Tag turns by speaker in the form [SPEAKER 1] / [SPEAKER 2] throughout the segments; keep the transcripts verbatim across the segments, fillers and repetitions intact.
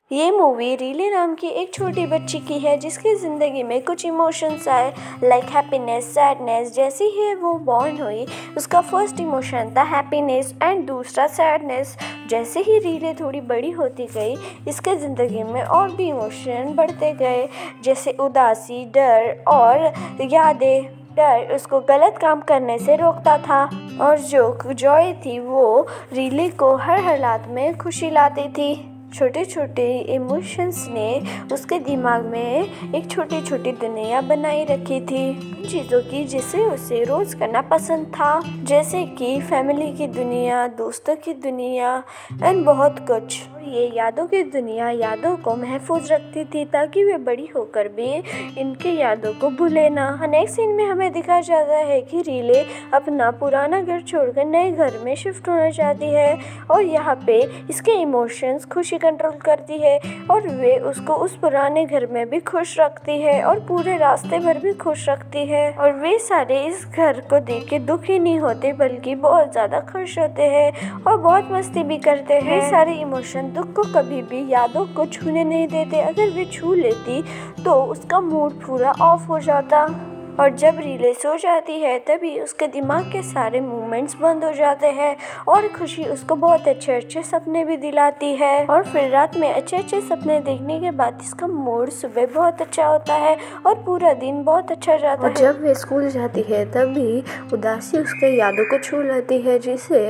[SPEAKER 1] ये movie relay नाम की एक छोटी बच्ची की है जिसकी ज़िंदगी में कुछ इमोशंस आए लाइक हैप्पीनेस, सैडनेस। जैसे ही वो बॉर्न हुई उसका फर्स्ट इमोशन था हैप्पीनेस एंड दूसरा सैडनेस। जैसे ही रीले थोड़ी बड़ी होती गई इसके ज़िंदगी में और भी इमोशन बढ़ते गए, जैसे उदासी, डर और यादें। डर उसको गलत काम करने से रोकता था और जो जॉय थी वो रीले को हर हालात में खुशी लाती थी। छोटे छोटे इमोशंस ने उसके दिमाग में एक छोटी छोटी दुनिया बनाई रखी थी चीज़ों की जिसे उसे रोज़ करना पसंद था, जैसे कि फैमिली की दुनिया, दोस्तों की दुनिया एंड बहुत कुछ। ये यादों की दुनिया यादों को महफूज रखती थी ताकि वे बड़ी होकर भी इनके यादों को भूले ना। नेक्स्ट सीन में हमें दिखाया जाता है कि रीले अपना पुराना घर छोड़कर नए घर में शिफ्ट होना चाहती है और यहाँ पे इसके इमोशंस खुशी कंट्रोल करती है और वे उसको उस पुराने घर में भी खुश रखती है और पूरे रास्ते भर भी खुश रखती है। और वे सारे इस घर को देख के दुखी नहीं होते बल्कि बहुत ज़्यादा खुश होते हैं और बहुत मस्ती भी करते हैं। वे सारे इमोशन दुख को कभी भी यादों को छूने नहीं देते। अगर वे छू लेती तो उसका मूड पूरा ऑफ हो जाता और जब रीले सो जाती है तभी उसके दिमाग के सारे मूवमेंट्स बंद हो जाते हैं और खुशी उसको बहुत अच्छे अच्छे सपने भी दिलाती है। और फिर रात में अच्छे अच्छे सपने देखने के बाद इसका मूड सुबह बहुत अच्छा होता है और पूरा दिन बहुत अच्छा जाता है। जब वे स्कूल जाती है तभी उदासी उसके यादों को छू लेती है, जिससे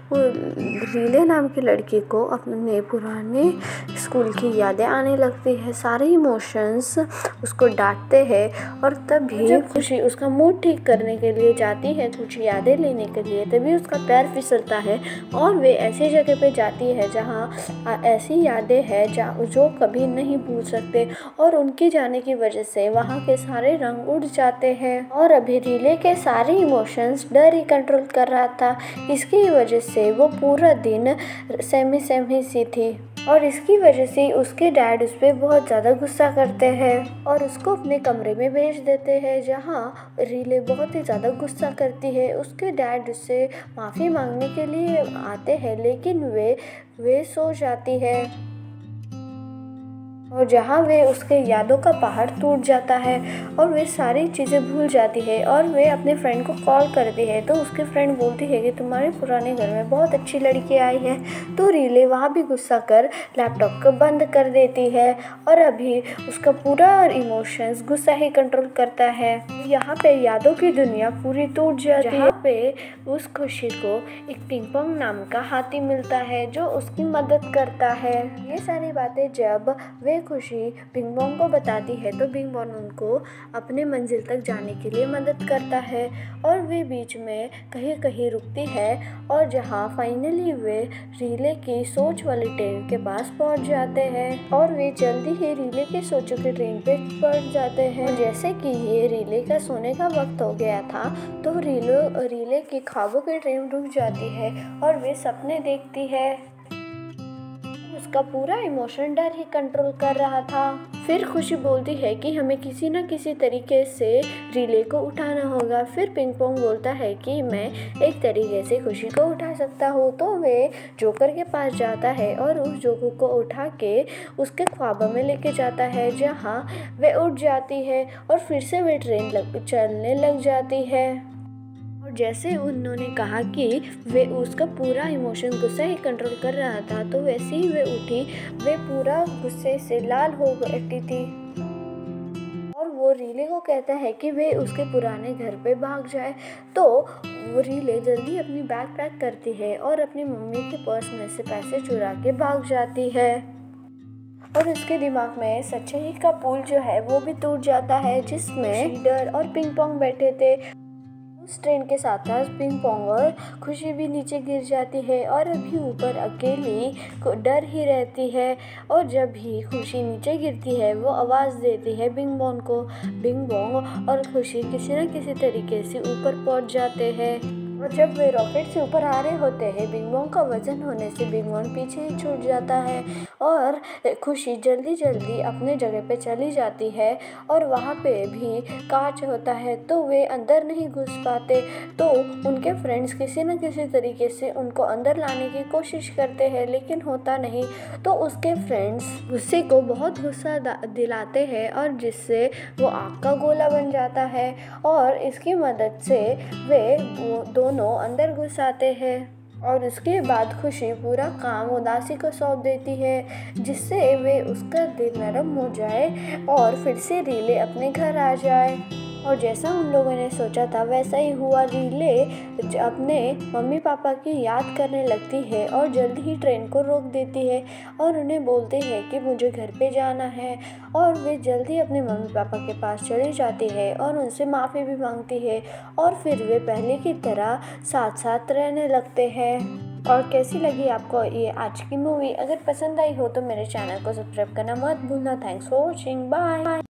[SPEAKER 1] रीले नाम की लड़की को अपने पुराने स्कूल की यादें आने लगती है। सारे इमोशंस उसको डांटते हैं और तभी खुशी उसका मूड ठीक करने के लिए जाती है कुछ यादें लेने के लिए, तभी उसका पैर फिसलता है और वे ऐसी जगह पे जाती है जहाँ ऐसी यादें हैं जो कभी नहीं भूल सकते और उनके जाने की वजह से वहाँ के सारे रंग उड़ जाते हैं। और अभी रीले के सारे इमोशंस डर ही कंट्रोल कर रहा था, इसकी वजह से वो पूरा दिन सहमी सहमी सी थी और इसकी वजह से उसके डैड उस पर बहुत ज़्यादा गुस्सा करते हैं और उसको अपने कमरे में भेज देते हैं, जहाँ रीले बहुत ही ज़्यादा गुस्सा करती है। उसके डैड उससे माफ़ी मांगने के लिए आते हैं लेकिन वे वे सो जाती है और जहाँ वे उसके यादों का पहाड़ टूट जाता है और वे सारी चीज़ें भूल जाती है और वे अपने फ्रेंड को कॉल करती है तो उसके फ्रेंड बोलती है कि तुम्हारे पुराने घर में बहुत अच्छी लड़की आई है। तो रीले वहाँ भी गुस्सा कर लैपटॉप को बंद कर देती है और अभी उसका पूरा इमोशंस गुस्सा ही कंट्रोल करता है। यहाँ पे यादों की दुनिया पूरी टूट जाती है। यहाँ पे उस खुशी को एक पिंग पोंग नाम का हाथी मिलता है जो उसकी मदद करता है। ये सारी बातें जब वे खुशी पिंग पोंग को बताती है तो पिंग पोंग उनको अपने मंजिल तक जाने के लिए मदद करता है और वे बीच में कहीं कहीं रुकती है और जहाँ फाइनली वे रीले की सोच वाली ट्रेन के पास पहुँच जाते हैं और वे जल्दी ही रीले के सोचों की ट्रेन पे पहुँच जाते हैं। जैसे कि ये रीले का सोने का वक्त हो गया था तो रीले रीले की ख्वाबों की ट्रेन रुक जाती है और वे सपने देखती है। उसका पूरा इमोशन डर ही कंट्रोल कर रहा था। फिर खुशी बोलती है कि हमें किसी न किसी तरीके से रीले को उठाना होगा। फिर पिंग पोंग बोलता है कि मैं एक तरीके से खुशी को उठा सकता हूँ। तो वे जोकर के पास जाता है और उस जोकर को उठा के उसके ख्वाबों में लेके जाता है, जहाँ वे उठ जाती है और फिर से वे ट्रेन लग चलने लग जाती है। और जैसे उन्होंने कहा कि वे उसका पूरा इमोशन गुस्सा ही कंट्रोल कर रहा था तो वैसे ही वे उठी, वे पूरा गुस्से से लाल हो बैठी थी और वो रीले को कहता है कि वे उसके पुराने घर पे भाग जाए। तो वो रीले जल्दी अपनी बैग पैक करती है और अपनी मम्मी के पर्स में से पैसे चुरा के भाग जाती है और उसके दिमाग में सच्चाई का पुल जो है वो भी टूट जाता है, जिसमें डर और पिंग पोंग बैठे थे। उस ट्रेन के साथ साथ पिंग पोंग और खुशी भी नीचे गिर जाती है और अभी ऊपर अकेली को डर ही रहती है और जब भी खुशी नीचे गिरती है वो आवाज़ देती है बिंग बोंग को। बिंग बोंग और खुशी किसी न किसी तरीके से ऊपर पहुंच जाते हैं। और जब वे रॉकेट से ऊपर आ रहे होते हैं, बिग बॉन्ग का वजन होने से बिग बॉन्ग पीछे ही छूट जाता है और खुशी जल्दी जल्दी अपने जगह पे चली जाती है। और वहाँ पे भी कांच होता है तो वे अंदर नहीं घुस पाते, तो उनके फ्रेंड्स किसी न किसी तरीके से उनको अंदर लाने की कोशिश करते हैं, लेकिन होता नहीं। तो उसके फ्रेंड्स गुस्से को बहुत गुस्सा दिलाते हैं और जिससे वो आग का गोला बन जाता है और इसकी मदद से वे वो दोनों अंदर घुस आते हैं। और उसके बाद खुशी पूरा काम उदासी को सौंप देती है, जिससे वे उसका दिल नरम हो जाए और फिर से रीले अपने घर आ जाए। और जैसा उन लोगों ने सोचा था वैसा ही हुआ। रीले अपने मम्मी पापा की याद करने लगती है और जल्दी ही ट्रेन को रोक देती है और उन्हें बोलते हैं कि मुझे घर पे जाना है। और वे जल्दी अपने मम्मी पापा के पास चली जाती है और उनसे माफ़ी भी मांगती है और फिर वे पहले की तरह साथ साथ रहने लगते हैं। और कैसी लगी आपको ये आज की मूवी? अगर पसंद आई हो तो मेरे चैनल को सब्सक्राइब करना मत भूलना। Thanks for watching, bye.